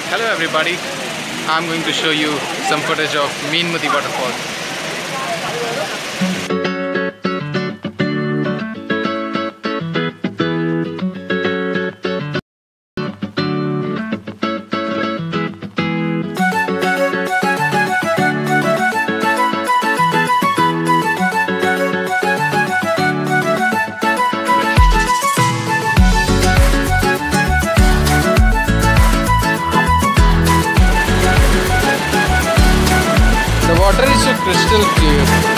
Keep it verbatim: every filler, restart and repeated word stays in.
Hello everybody, I'm going to show you some footage of Meenmati waterfall. The water is so crystal clear.